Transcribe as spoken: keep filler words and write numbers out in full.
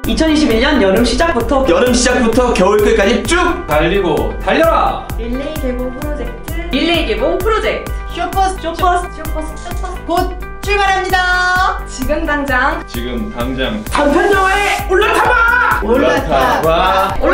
이천이십일 년 여름 시작부터 여름 시작부터 겨울 끝까지 쭉 달리고 달려라! 릴레이 개봉 프로젝트 릴레이 개봉 프로젝트 쇼버스 쇼버스 쇼버스 쇼버스 곧 출발합니다. 지금 당장 지금 당장 단편 영화에 올라타봐! 올라타봐. 올라타봐!